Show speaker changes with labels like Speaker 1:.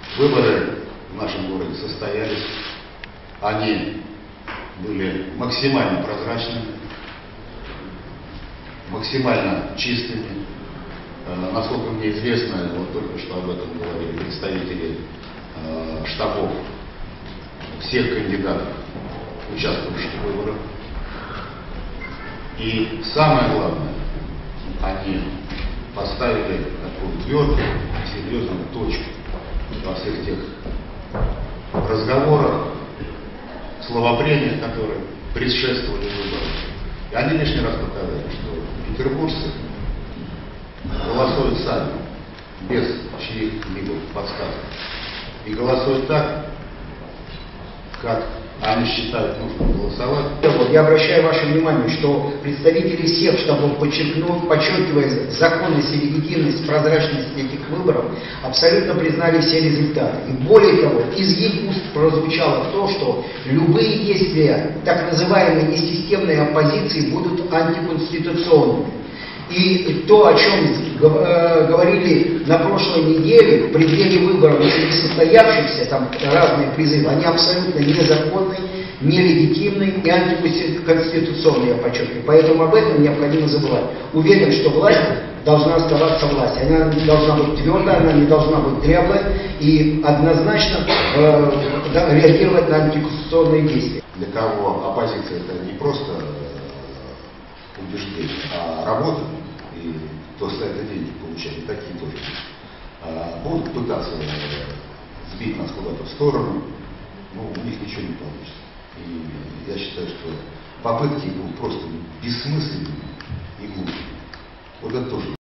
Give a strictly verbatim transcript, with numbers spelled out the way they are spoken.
Speaker 1: Выборы в нашем городе состоялись. Они были максимально прозрачными, максимально чистыми. Э, насколько мне известно, вот только что об этом говорили представители э, штабов всех кандидатов, участвующих в выборах. И самое главное, они поставили такую твердую, серьезную точку во всех тех разговорах, словопрениях, которые предшествовали выборам. И они лишний раз показали, что петербуржцы голосуют сами, без чьих-либо подсказок. И голосуют так, как они считают нужно голосовать.
Speaker 2: Я обращаю ваше внимание, что представители всех штабов, подчеркивая законность и легитимность, прозрачность этих выборов, абсолютно признали все результаты. И более того, из их уст прозвучало то, что любые действия так называемой несистемной оппозиции будут антиконституционными. И то, о чем говорили на прошлой неделе, в преддверии выборов, не состоявшихся, там разные призывы, они абсолютно незаконные, нелегитимные и антиконституционные, я подчеркиваю. Поэтому об этом необходимо забывать. Уверен, что власть должна оставаться властью. Она не должна быть твердой, она не должна быть дряблой и однозначно э, реагировать на антиконституционные действия.
Speaker 1: Для кого оппозиция это не просто убеждение, а работа, и кто за это деньги получает, и такие тоже а, будут пытаться сбить нас куда-то в сторону, но у них ничего не получится. И я считаю, что попытки будут просто бессмысленными и глупыми. Вот это тоже.